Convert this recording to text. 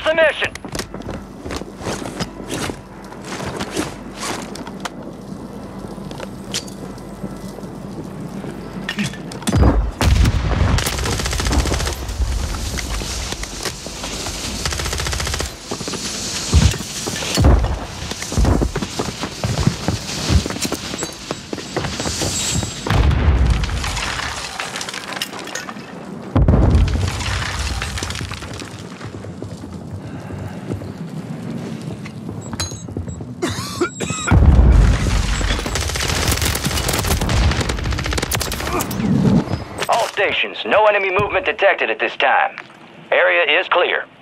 the mission. All stations, no enemy movement detected at this time. Area is clear.